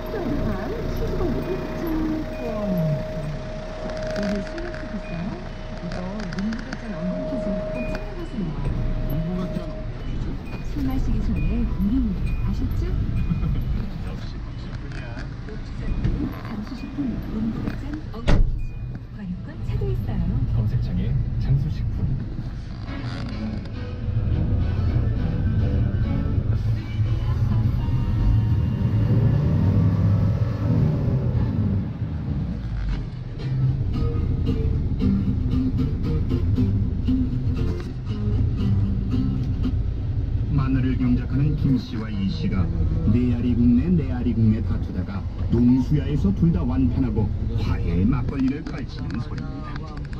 쫀득쫀득한 치즈볼도 있죠. 여기 실력도 있어요. 이거 문구백잔 엉겅퀴즈 꼭 챙겨보세요. 공부가 좀 술 마시기 전에 미리미리 아셨죠? 역시 박식분이야. 장수식품 문구백잔 엉겅퀴즈 관용권 차도 있어요. 검색창에 장수식품. 마늘을 경작하는 김씨와 이씨가 네아리 국내 네아리 국내 다투다가 농수야에서 둘 다 완판하고 화해의 막걸리를 걸치는 소리입니다.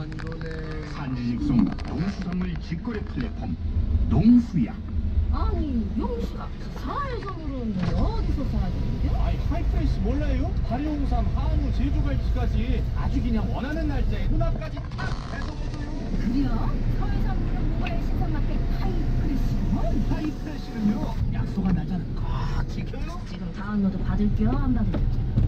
산지직송 농수산물 직거래 플랫폼 농수야. 아니 용수가 사에서 부르는데 어디서 사야 되는데? 아이 하이프레시 몰라요? 발효홍삼, 한우, 제주갈치까지 아주 그냥 원하는 날짜에 눈앞까지 딱 배송해줘요. 그래요? 서해산물은 모바일 신선마켓 하이프레시요? 하이프레시는요 약속한 날짜는 꽉 지켜요. 지금 다운로드 받을게요 안 받을게요?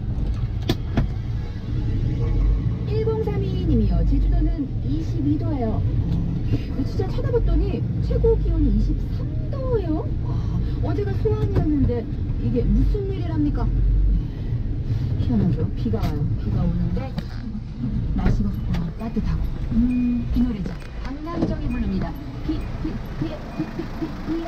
1032님이요. 제주도는 22도예요. 진짜 찾아봤더니 최고 기온이 23도예요. 어제가 소환이었는데 이게 무슨 일이랍니까? 희한하죠. 비가 와요. 비가 오는데 날씨가 좋고 따뜻하고 이 노래죠. 강남정이 부릅니다. 비